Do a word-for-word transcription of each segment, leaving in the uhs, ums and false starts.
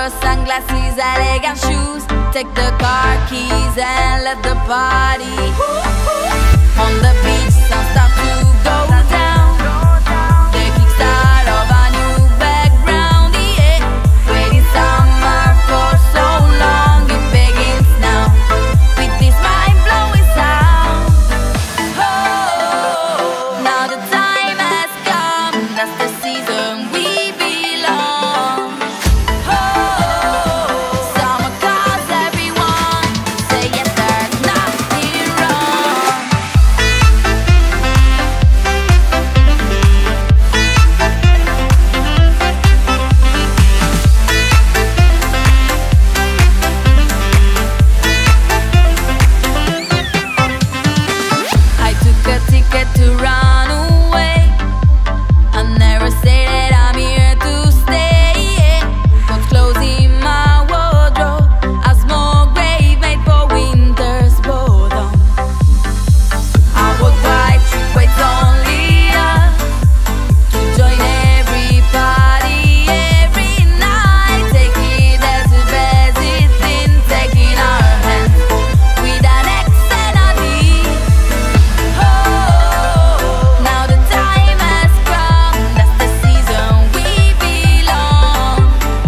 your sunglasses, elegant shoes. Take the car keys and let the party. On the beach, sun start to go down. The kickstart of a new background, yeah. Waiting summer for so long, it begins now. With this mind-blowing sound. Oh, now the time has come. That's the season we belong. Oh, summer calls everyone. Say yes, there's nothing wrong. I took a ticket to run away. I never say that I'm here to stay. What's clothes in my wardrobe? A small grave made for winter's boredom. I walk by street waits only us to join every party every night. Take it as a basic thing, taking our hands with an X and a D. Oh, now the time has come. That's the season we belong.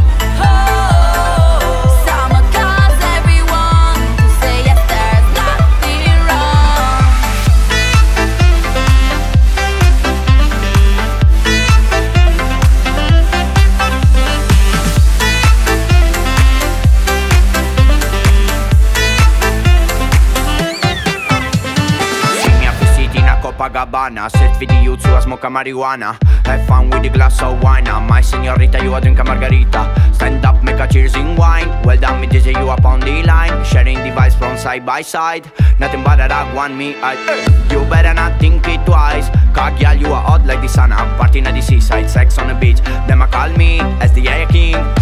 Oh, summer calls everyone to say yes, there's nothing wrong. See me up the city in a Copacabana. Selfie di youth sulla smoke marijuana. Have fun with the glass of wine. uh, My señorita, you a drink a margarita. Stand up, make a cheers in wine. Well done, me D J, you up on the line. Sharing device from side by side. Nothing but a rag, one me, I you better not think it twice. Cause girl, you are hot like the sun. I'm partying at the seaside, sex on the beach. Them a call me as the air king.